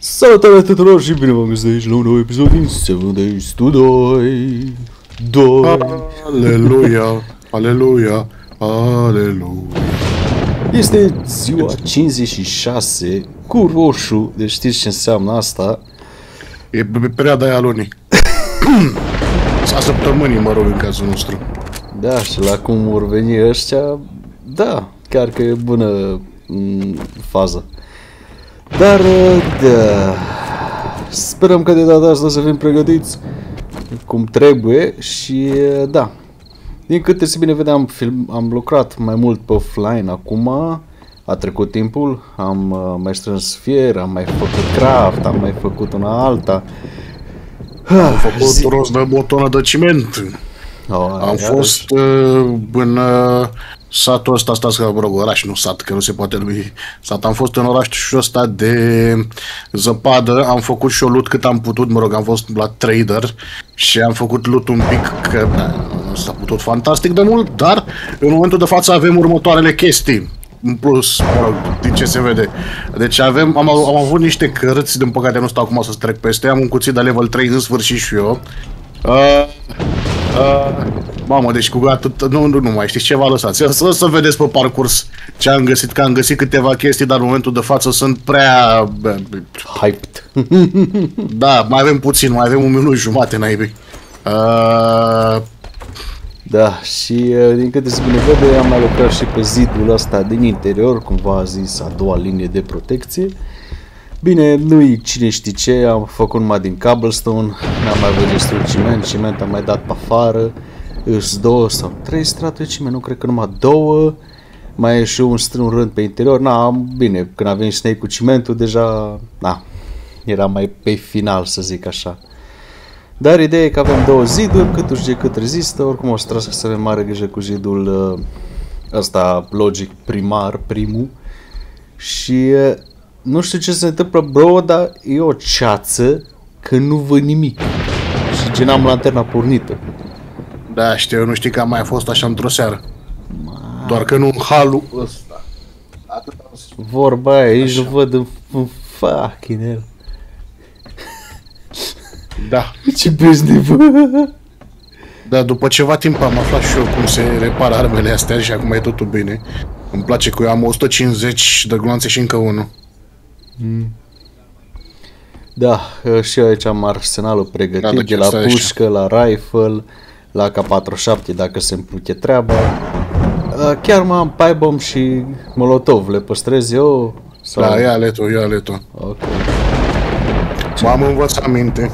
Salutare tuturor și bine v-am găsit aici la un nou episod din 7 Days to Die 2. Aleluia, aleluia, aleluia. Este ziua 56 cu roșu, deci știți ce înseamnă asta? E perioada aia lunii. A săptămânii, mă rog, în cazul nostru. Da, și la cum vor veni ăștia, da, chiar că e bună fază. Dar, da, sperăm că de data asta să fim pregătiți cum trebuie și, da, din câte se bine vedeam, am lucrat mai mult pe offline acum, a trecut timpul, am mai strâns fier, am mai făcut craft, am mai făcut una alta. Am făcut rost de o tonă de ciment. Am fost în satul ăsta, stați că, mă rog, oraș, nu sat, că nu se poate numi sat. Am fost în orașul ăsta de zăpadă, am făcut și o loot cât am putut, mă rog, am fost la trader și am făcut loot un pic, că nu s-a putut fantastic de mult, dar în momentul de față avem următoarele chestii. În plus, mă rog, din ce se vede. Deci am avut niște cărți, din păcate nu stau acum să trec peste, am un cuțit de level 3 în sfârșit și eu. Mamă, deci cu atât, nu mai știți ceva, lăsați. Să vedeți pe parcurs ce am găsit, că am găsit câteva chestii, dar în momentul de față sunt prea hyped. Da, mai avem puțin, mai avem 1 minut jumate, naibii. Da, și din câte se bine vede, am mai lucrat și pe zidul ăsta din interior, cumva a zis a doua linie de protecție. Bine, nu-i cine știe ce, am făcut numai din cobblestone, n-am mai avut destul ciment am mai dat pe afară, îs 2 sau 3 straturi de ciment, nu cred că numai 2, mai e și un rând pe interior, bine, când a venit Snake cu cimentul, deja, era mai pe final, să zic așa. Dar ideea e că avem 2 ziduri, cât rezistă, oricum o să trebuie să avem mare grijă cu zidul ăsta, logic primar, primul, și nu știu ce se întâmplă, bro, dar e o ceață că nu văd nimic și gen am lanterna pornită. Da, știu, nu știi că am mai fost așa într-o seară. Doar că nu în halul ăsta. Vorba aia, aici nu văd în fucking hell. Da. Ce business, bă? Da, după ceva timp am aflat și eu cum se repară armele astea și acum e totul bine. Îmi place că eu am 150 de gloanțe și încă unul. Da, și eu aici am arsenalul pregătit, de la pușcă, la rifle, la AK-47 dacă se împluche treaba. Chiar mai am pipe bomb și molotov, le păstrez eu? Sau... Da, ia-le tu. Ok. M-am învățat minte.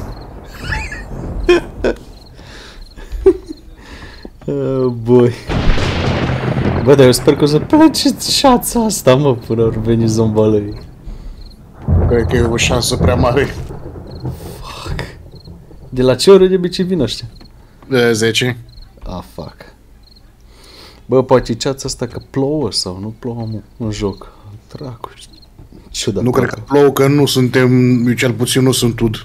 Băi. Bă, dar eu sper că o să place șața asta, mă, până ori veni zombalăi. Cred că e o șansă prea mare. Fuck. De la ce oră de obicei vin ăștia? De 10. Fuck. Bă, poate ceața asta că plouă sau nu plouă, mă, în joc. Dracu, ciudat. Nu cred că plouă, că nu suntem, eu cel puțin nu sunt ud.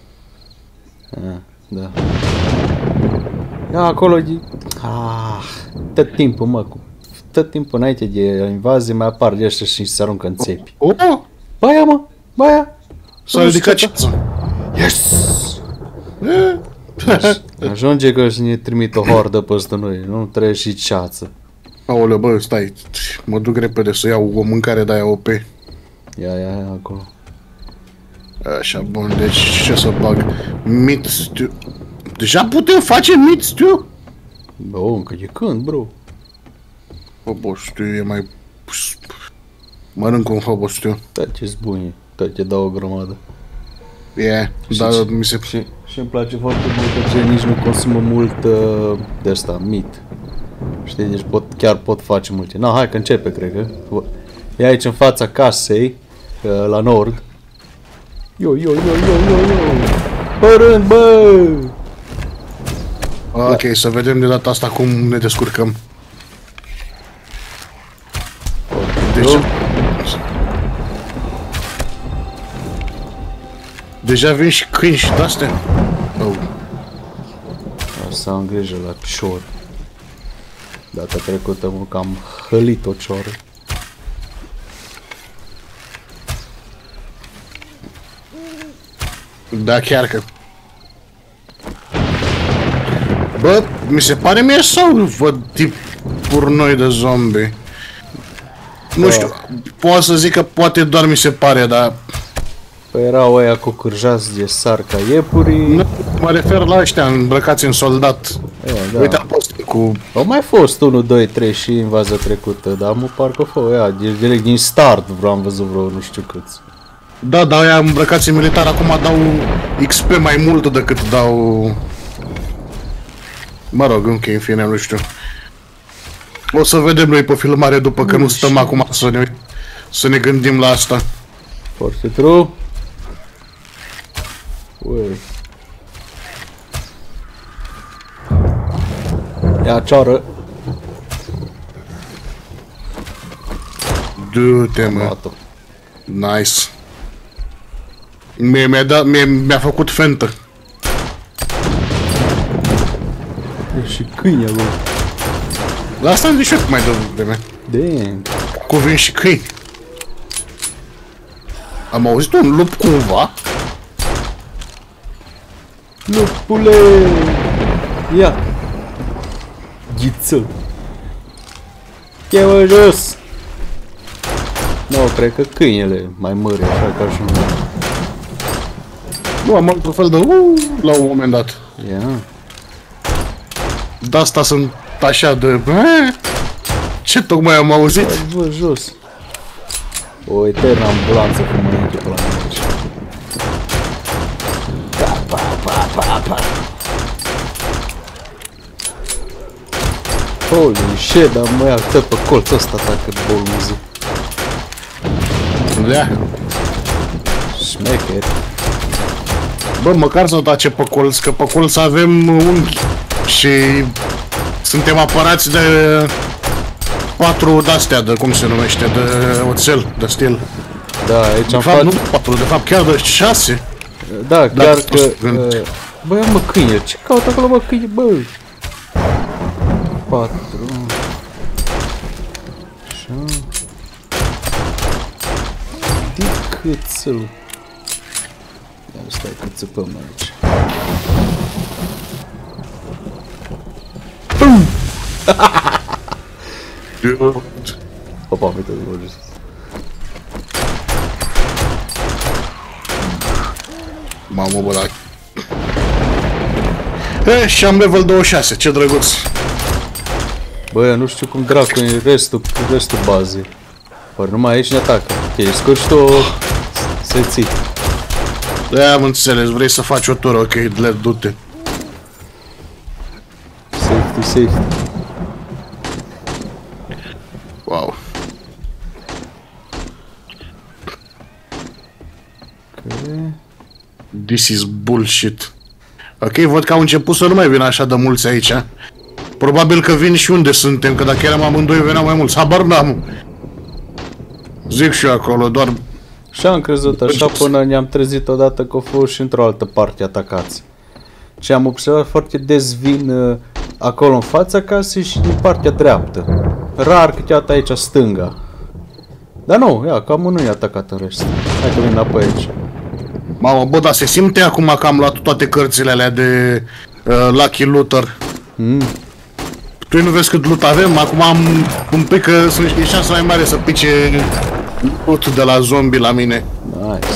Da. Ia acolo, tot timpul, mă, tot timpul înainte de invazie mai apar de ăștia și se aruncă în țepi. Baia, mă, baia! S-a ridicat ceața. Yes! Ajunge că și ne trimit o hordă peste noi, nu trebuie și ceață. Aoleu, bă, stai, mă duc repede să iau o mâncare de-aia OP. Ia acolo. Așa, bun, deci ce să bag? Meat stew. Deja putem face meat stew? Bă, încă de când, bro? Hobo stew e mai... Mănânc un hobo stew. Da, ce-s bun, te dau o grămadă. Dar mi se... Și îmi place foarte mult că nici nu consumă mult de asta, meat. Știi, deci chiar pot face multe. Hai că începe, cred că. E aici în fața casei, la nord. Yo. Părând, bă! Ok, să vedem de data asta cum ne descurcăm. Deja vin și câini și de-astea. Să am grijă la cior. Data trecută mă că am hălit o cioră. Da, chiar că... Bă, mi se pare mie sau văd tipuri noi de zombie? Nu știu, pot să zic că poate doar mi se pare, dar... Păi erau ăia cu cârjați de sar ca iepurii. Nu, mă refer la ăștia îmbrăcați în soldat. Da. Uite, am fost cu... Au mai fost 1, 2, 3 și invaza trecută, dar mă parcă fă ăia, direct din start am văzut vreo nu știu câți. Da, dar ăia îmbrăcați în militar acum dau XP mai mult decât dau... Mă rog, încă în fine, nu știu. O să vedem noi pe filmare după că nu stăm acum să ne gândim la asta. Foarte true. Ui. Ia ceară. Du-te, mă. Nice. Mi-a făcut fentă. E și câini acolo. La asta am zis și eu mai devreme. Damn. Cu vin și câini. Am auzit un lup cumva? Lupule! Ia! Ghiță! Cheamă jos! Nu, cred că câinele mai mări, așa ca și un... Nu, am un fel de la un moment dat. Ia! De asta sunt așa de... Ce tocmai am auzit? Vă jos! O eternă ambulanță cu mâneche pe la mine aici. Pa. Holy shit, dar mă ia tot pe colțul ăsta atacă bolmuzi. Da. Șmecher. Bă, măcar să tace pe colț, că pe colț avem unghi. Și suntem apărați de 4 de-astea, de cum se numește, de oțel, de stil. Da, aici am fapt, nu 4, de fapt chiar de 6. Da, chiar că... Bă, ia mă câine, ce caut acolo mă câine, bă? 4... Așa... De câțel... Ia stai că țăpăm aici. Pum! Opa, uite, mă jos. Mamă, bă, la... Și am level 26, ce drăguț. Bă, eu nu știu cum dracu e restul bazei. Păi numai aici ne atacă. Ok, scoși tu să-i ții. Da, am înțeles, vrei să faci o tură, ok, du-te. Safety. Wow. Okay. This is bullshit. Ok, văd că au început să nu mai vină așa de mulți aici. Probabil că vin și unde suntem, că dacă eram amândoi veneau mai mulți. Habar n-am. Zic și eu acolo, doar... Și am crezut așa până ne-am trezit odată că au fost și într-o altă parte atacați. Și am observat foarte des vin acolo în fața casei și din partea dreaptă. Rar câteodată aici stânga. Dar nu, ia, cam nu e atacat în rest. Hai că vin înapoi aici. Mamă, bă, dar se simte acum că am luat toate cărțile alea de Lucky Looter. Tu nu vezi cât loot avem? Acum am un pic că e șansa mai mare să pice loot de la zombie la mine. Nice.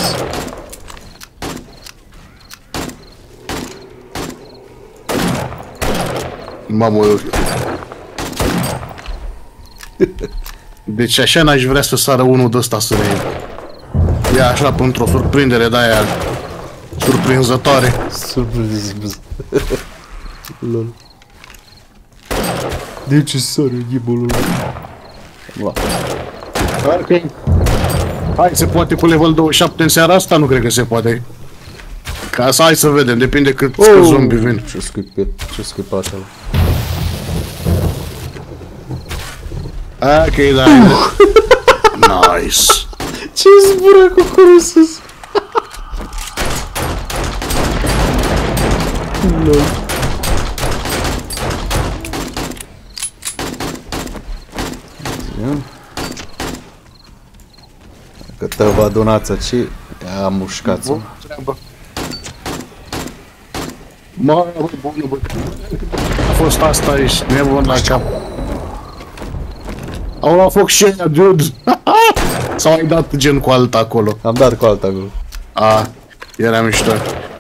Mamă. Deci așa n-aș vrea să sară unul de ăsta să ne ia așa pentru o surprindere de-aia surprinzătoare. Lol. De ce sare ghibolul? Hai, se poate cu level 27 în seara asta? Nu cred că se poate. Ca să hai să vedem, depinde cât zombie vin. Ce scuipat ăla? Ok, da. Nice. Ce zbură cu curusus? Lol. Că te vă adunați aici. Ia Am mușcat-o. Mă, bună, bă. A fost asta, ești nebun la cap. Au luat foc și ăia, dude. Sau ai dat gen cu alta acolo? Am dat cu alta acolo. A, era mișto.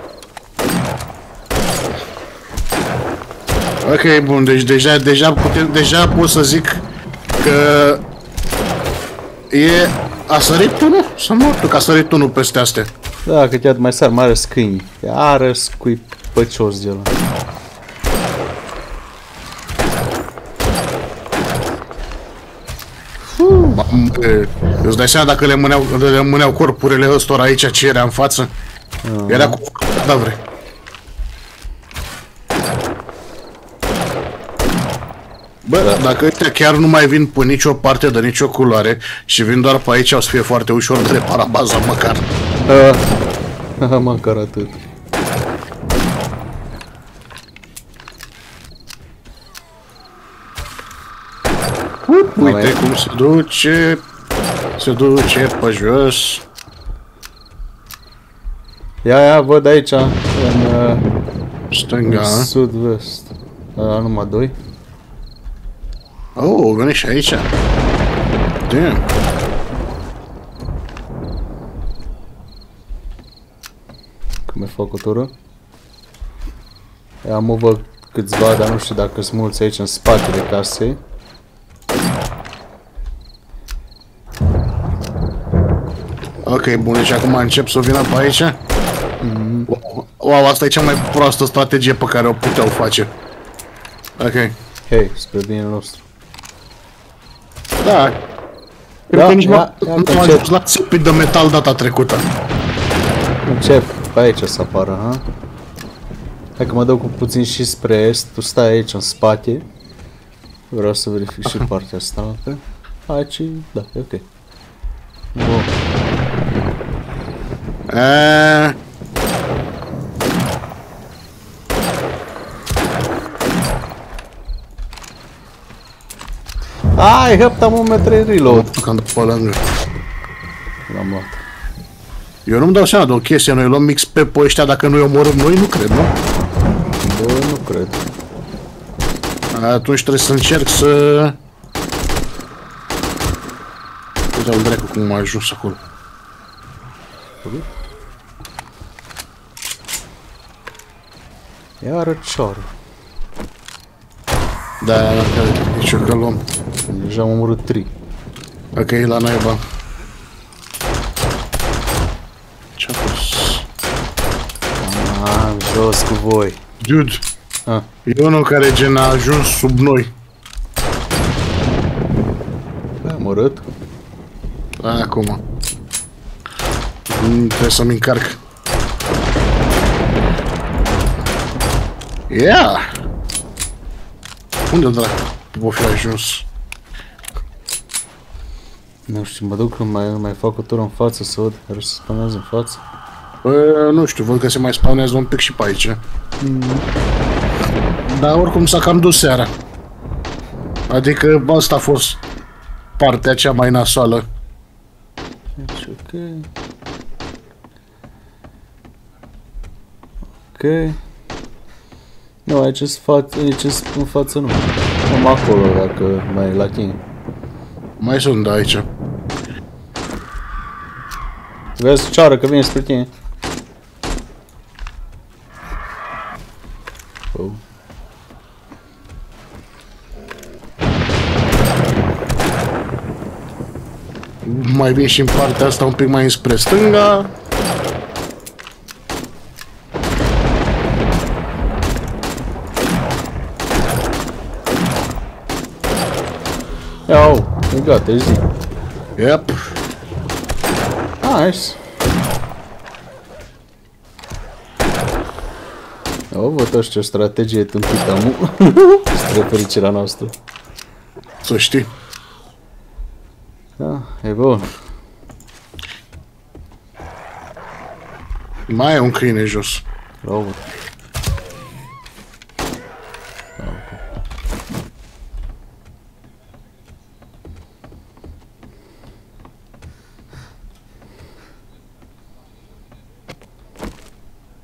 Ok, bun, deci deja pot să zic că a sărit unul? Să mă că a sărit unul peste astea. Da, că chiar mai sar, mai are scâini. Are scuipăcios de ăla. Îți dai seama dacă le mâneau corpurile ăstora aici ce era în față? Era cu cadavre. Bă, dacă ăștia chiar nu mai vin pe nicio parte de nicio culoare și vin doar pe aici, o să fie foarte ușor de reparat baza măcar. Măcar atât. Uite cum se duce. Se duce pe jos. Ia, văd aici, în stânga. sud-vest. Numai 2. Oh, veni și aici. Damn. Cum e făcutură? Am văd câțiva, dar nu știu dacă sunt mulți aici în spatele casei. Ok, bun, deci acum încep să vină pe aici. Wow, asta e cea mai proastă strategie pe care o puteau face. Ok. Hei, spre binele nostru. Da. Cred că nici nu am ajuns la țipit de metal data trecută. Încep pe aici să apară, ha? Hai că mă dau cu puțin și spre est, tu stai aici în spate. Vreau să verific și partea asta. Aici, da, e ok. Wow. Ai, hăptam un metru reload. Când pe lângă. L-am luat. Eu nu-mi dau seama de o chestie, noi luăm XP pe ăștia dacă nu-i omorâm noi, nu cred, nu? Bă, nu cred. Atunci trebuie să încerc să... Uite-l dracu cum a ajuns acolo. Iară cioră. Da, nici eu că luăm. Deja am omorât 3. Ok, la naiba. Ce-a fost? Jos cu voi. Dude, e unul care gen a ajuns sub noi. Bă, am omorât. Acum. Trebuie să-mi încarc. Yeah! Unde dracu o fi ajuns? Nu știu, mă duc când mai fac o tură în față să văd care se spawnează în față. Nu știu, văd că se mai spawnează un pic și pe aici. Dar oricum s-a cam dus seara. Adică asta a fost partea cea mai nasoală. Deci, ok. Ok. Nu, aici în față nu. Am acolo dacă mai e la tine. Mai sunt de aici. Vezi ceară că vine spre tine. Oh. Mai vin și în partea asta un pic mai înspre stânga. Iau, e gata, e zi. Yep. Nice. Văd așa ce strategie tâmpită am spre fericirea noastră. Să știi. Da, e bun. Mai e un câine jos. Bravo.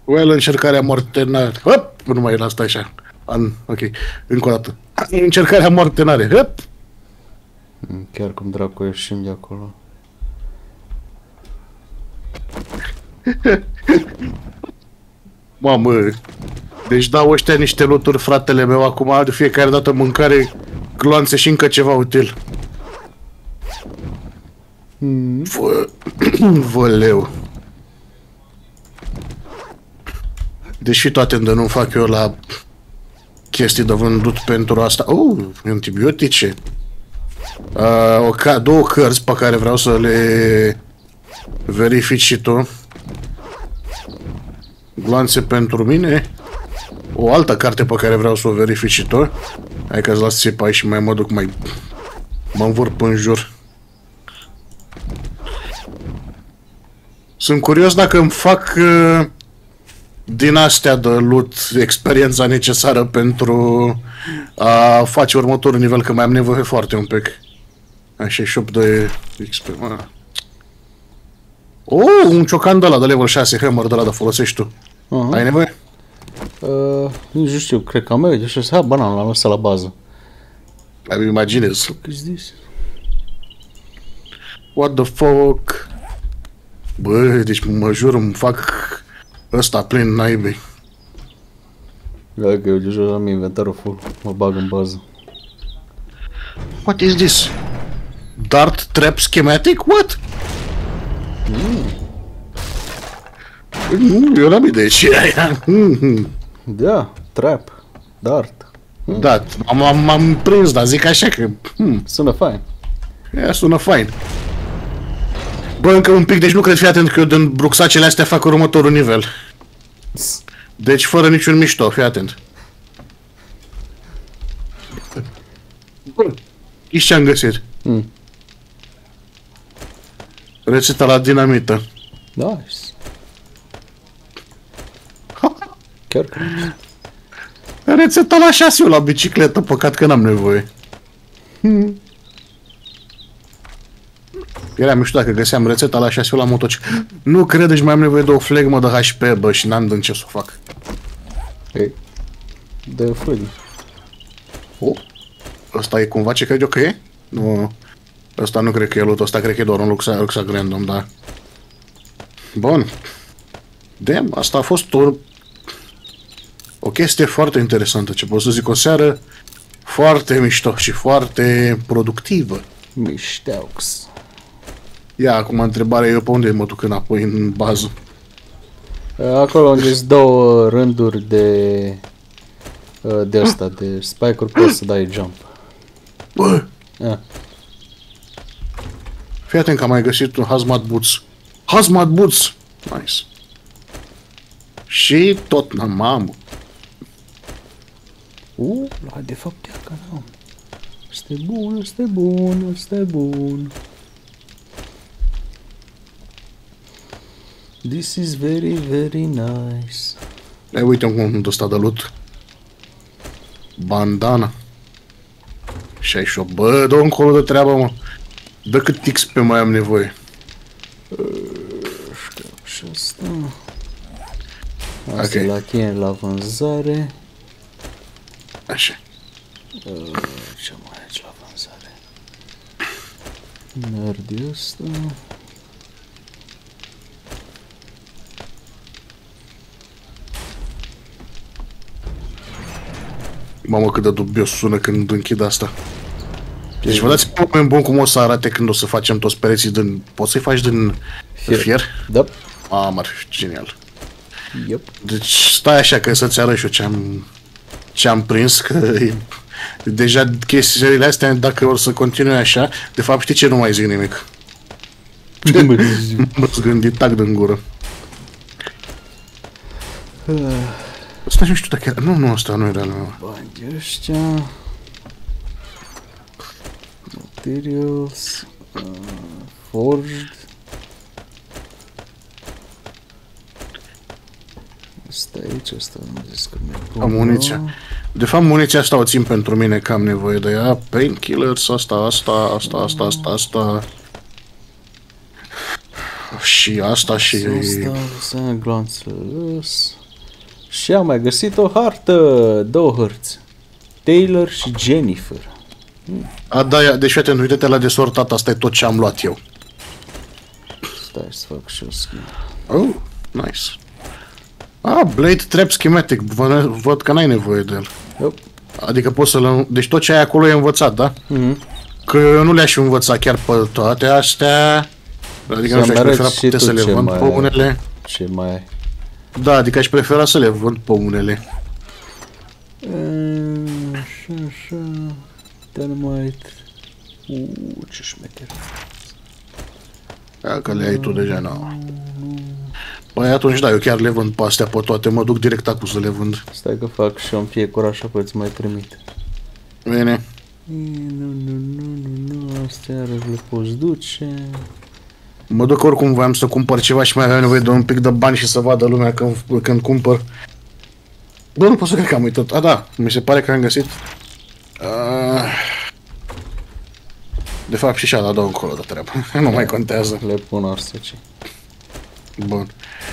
Well, încercarea moarte n-are. Hop! Nu mai la asta așa. Ok, încă o dată. Încercarea moarte n-are. Hop! Chiar cum dracu ieșim de acolo. Mamă, deci dau ăștia niște loturi, fratele meu, acum de fiecare dată mâncare, gloanțe și încă ceva util. Văleu. Deși toate îndă nu fac eu la chestii de vândut pentru asta. Antibiotice. Două cărți pe care vreau să le verifici și tu. Gloanțe pentru mine. O altă carte pe care vreau să o verifici și tu. Hai că-ți las țipa și mai mă duc, mă învârp în jur. Sunt curios dacă îmi fac din astea de loot experiența necesară pentru a face următorul nivel, că mai am nevoie foarte un pic. Așa, 68 de XP. Un ciocan de ăla de level 6, hammer de ăla de folosești tu. Ai nevoie? Nu știu, cred că am eu, deci așa, bananul l-am lăsat la bază. Îmi imaginez. What is this? What the fuck? Bă, deci mă jur, îmi fac ăsta plin naibii. Dacă eu deja am inventarul full, mă bag în bază. What is this? Dart trap schematic? What? Eu n-am idee ce e aia. Da, trap, dart. Da, m-am prins, dar zic așa că... Sună fain. Ea sună fain. Bă, încă un pic, deci nu cred, fii atent că eu din bruxacele astea fac următorul nivel. Deci fără niciun mișto, fii atent. Ești ce-am găsit? Rețeta la dinamită. Nice. Chiar că... Rețeta la șasiu la bicicletă, păcat că n-am nevoie. Era mișto dacă găseam rețeta la șasiu la motocicletă. Nu credeți, mai am nevoie de o flegmă de HP, bă, și n-am din ce să o fac. Ei, de flegmă. Ăsta e cumva ce cred eu că e? Nu, ăsta nu cred că e loot, ăsta cred că e doar un rucsac random, da. Bun. Damn, asta a fost o chestie foarte interesantă, ce pot să zic, o seară foarte mișto și foarte productivă. Mișteaux. Ia, acum întrebarea eu pe unde mă duc înapoi în bază. Acolo unde sunt două rânduri de asta, de spike-uri, poți să dai jump. Bă! Fii atent că am mai găsit un hazmat boots. Hazmat boots! Nice. Și tot mamă. De fapt, ia că n-am. Este bun, este bun, este bun. This is very, very nice. Ei, uite un ăsta de loot. Bandana. 68. Bă, dă încolo de treabă, mă. Dă cât XP mai am nevoie. Și asta. Asta la cheie la vânzare. Așa. Ce mai aici la vânzare? Nerdii ăsta. Mamă, cât de dubios sună când închid asta. Deci vă dați un moment bun cum o să arate când o să facem toți pereții din... Poți să-i faci din fier? Da. Mamă, ar fi genial. Yep. Deci stai așa că să-ți arăt și eu ce-am prins, că deja chestiile astea, dacă o să continue așa, de fapt știi ce, nu mai zic nimic. M-ați gândit tac din gură. Asta nu știu dacă era... Nu, asta nu era la... Bani ăștia... Materials... Forged... Asta aici, asta am zis că mi-e muniția. De fapt, muniția asta o țin pentru mine, că am nevoie de ea. Painkillers, asta. și asta și... Asta, glanțelăs. Și am mai găsit o hartă, 2 hărți. Taylor și Jennifer. A, da, deci uite, uite-te la de sortat, asta e tot ce am luat eu. Stai să fac și o schimb. Oh, nice. Ah, Blade Trap Schematic, văd că n-ai nevoie de el. Yep. Adică poți să-l... Deci tot ce ai acolo e învățat, da? Că eu nu le-aș învăța chiar pe toate astea. Adică nu știu, aș prefera putea să le vând pe unele. Ce mai ai? Da, adică aș prefera să le vând pe unele. Așa. Dynamite. Ce șmecher. Ia că le ai tu deja, nu. Păi atunci da, eu chiar le vând pe astea pe toate, mă duc direct acum să le vând. Stai că fac și eu în fiecare așa că îți mai trimit. Bine. Nu, astea iarăși le poți duce. Mă duc oricum, voiam să cumpăr ceva și mai aveam nevoie de un pic de bani și să vadă lumea când cumpăr. Bă, nu pot să cred că am uitat. A, da, mi se pare că am găsit. De fapt și așa, dau încolo de treabă. Nu mai contează. Le pun arsece. Bun.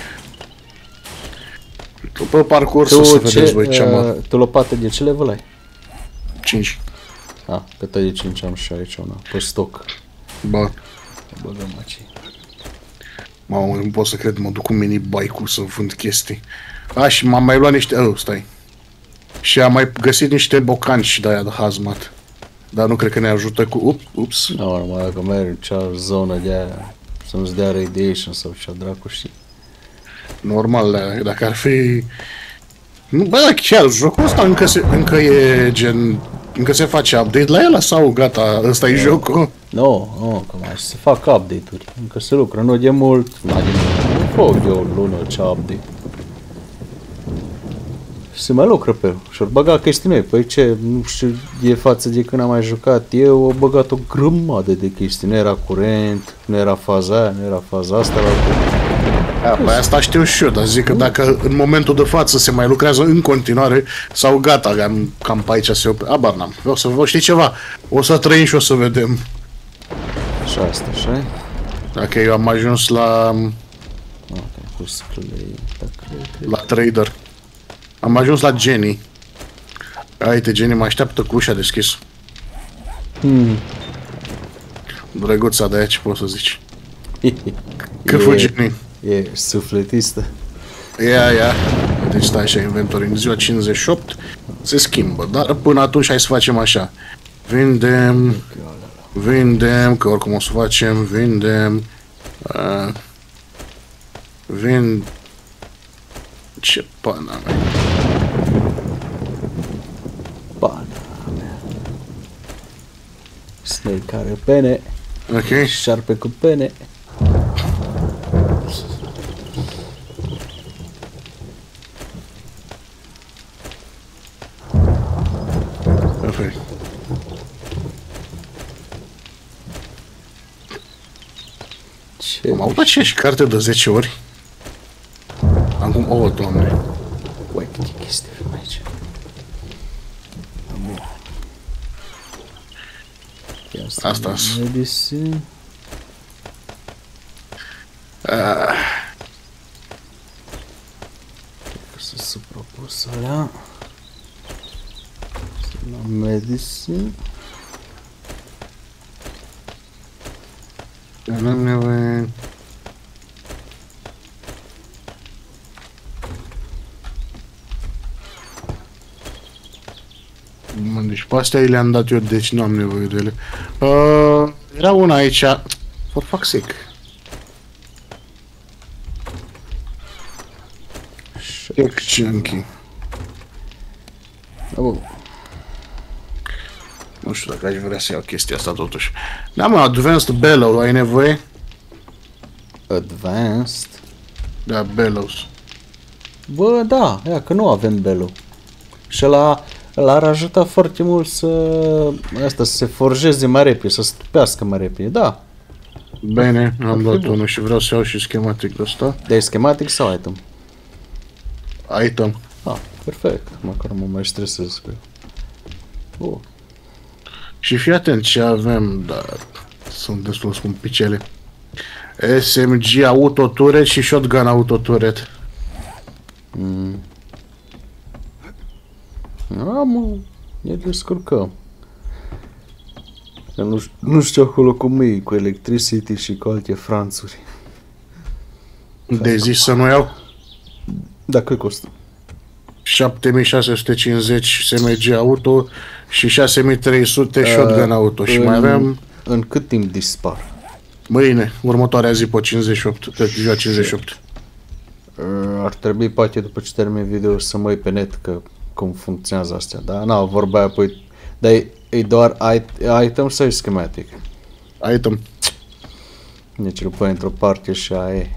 Tu pe parcurs o să vedeți voi ce am. Tu lopate de ce level ai? 5. Ah, că de 5 am și aici una, pe stoc. Bă. Băgăm aici. Mamă, nu pot să cred, mă duc cu mini-bike-ul să vând chestii. A, și m-am mai luat niște... Oh, stai. Și am mai găsit niște bocanci de aia de hazmat. Dar nu cred că ne ajută cu... Ups. Nu, numai dacă mergi în cea zonă de aia să nu-ți dea radiation sau ce dracu știi. Normal, dacă ar fi... Nu, bă, chiar, jocul ăsta încă e gen... Încă se face update la el sau gata, ăsta e jocul? Nu, că mai se fac update-uri. Încă se lucră, nu de mult, nu fac eu o lună ce update. Se mai lucră pe el și-or băga chestii noi. Păi ce, nu știu, e față de când am mai jucat eu, au băgat o grămadă de chestii. Nu era curent, nu era faza aia, nu era faza asta. Păi asta știu și eu, dar zic că dacă în momentul de față se mai lucrează în continuare sau gata, cam pe aici se opre. Abar n-am. Vreau să vă știi ceva. O să trăim și o să vedem. Și asta, așa. Dacă eu am ajuns la... La trader. Am ajuns la Jenny. Uite, Jenny mă așteaptă cu ușa deschis. Drăguța de aia, ce poți să zici? Că Jenny. E sufletistă. Ia. Deci stai așa, inventory. În ziua 58 se schimbă. Dar până atunci hai să facem așa. Vindem, că oricum o să facem. Ce pana mea. Pana mea. Snake are pene. Ok. Șarpe cu pene. Perfect. Am avut aceeași carte de 10 ori. Acum, o, Doamne. Uai, ce chestii avem aici. Asta. Medicine. Cred că să supropus alea. La medicine. Nu-mi nevoie. Deci pe astea le-am dat eu, deci nu am nevoie de ele. Era una aici. For fuck's sake. Chunky. Nu știu dacă aș vrea să iau chestia asta totuși. Da, mă, Advanced Bellow, ai nevoie? Advanced? Da, Bellows. Bă, da, ia că nu avem Bellow. Și ăla ar ajuta foarte mult să se forjeze mai repede, să stupească mai repede, da. Bine, am luat unul și vreau să iau și schematic de ăsta. Dai schematic sau item? Item. Ah, perfect, măcar mă mai stresez cu el. Și fii atent ce avem, dar sunt destul scumpicele. SMG autoturret și shotgun autoturret. Mă, ne descurcăm. Nu știu acolo cum e, cu Electricity și cu alte franțuri. De zi să nu iau? Da, cât costă? 7650 SMG auto și 6300 shotgun auto. Și mai aveam... În cât timp dispar? Mâine, următoarea zi pe 58, pe ziua 58. Ar trebui poate după ce termin video să mă uit pe net că cum funcționează astea, dar na, vorba aia apoi, dar e doar item sau e schematic? Item. Deci îl pui într-o parte și aia e.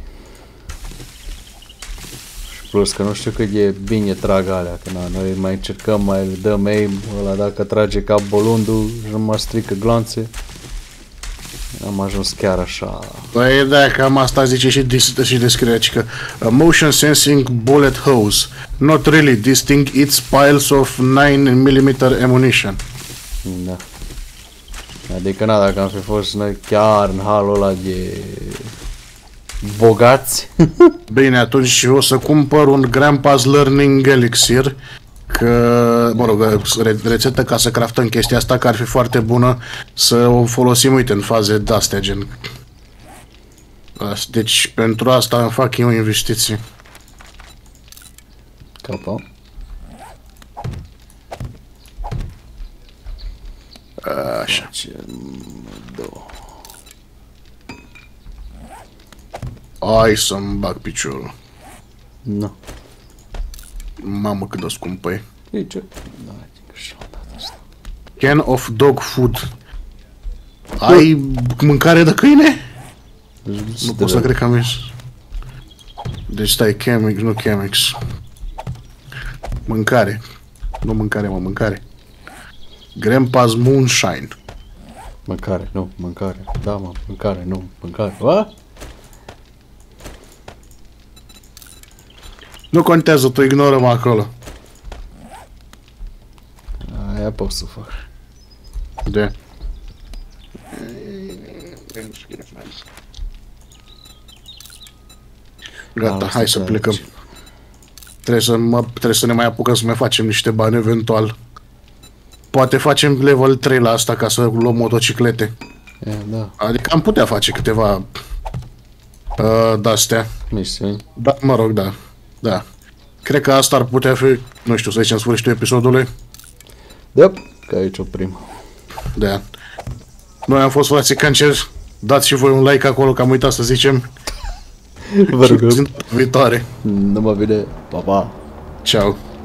Și plus că nu știu cât de bine trag alea, că na, noi mai încercăm, mai dăm aim, ăla dacă trage ca bolundul și nu mă strică glanțe. Am ajuns chiar așa. Păi da, cam asta zice și descrie, că motion sensing bullet hose. Not really, this thing eats piles of 9mm ammunition. Da. Adică na, dacă am fi fost noi chiar în halul ăla de bogați. Bine, atunci o să cumpăr un Grandpa's Learning Elixir. Că, mă rog, rețetă ca să craftăm chestia asta, că ar fi foarte bună să o folosim, uite, în faze de-astea, gen. Deci, pentru asta îmi fac eu investiții. Capa. Așa. Hai să-mi bag piciorul. Nu. Mamă, cât de scumpă e. E ce? Da, și-o dat asta. Can of dog food. Ai mâncare de câine? Nu pot să cred că am zis. Deci stai, Chemex, nu Chemex. Mâncare. Nu mâncare, mă, mâncare. Grandpa's Moonshine. Mâncare, nu, mâncare. Da, mă, mâncare, nu, mâncare. A? Nu contează, tu ignorăm acolo. Aia pot să fac. De. Gata, hai să plecăm. Trebuie să ne mai apucăm să mai facem niște bani eventual. Poate facem level 3 la asta ca să luăm motociclete. Da. Adică am putea face câteva de-astea. Misiuni. Da, mă rog, da. Da. Cred că asta ar putea fi, nu știu, să zicem sfârșitul episodului. Da, că aici oprim. Da. Noi am fost frații Cancer. Dați și voi un like acolo, că am uitat să zicem. Vă rugăm. Și viitoare. Numai bine. Pa, pa. Ciao.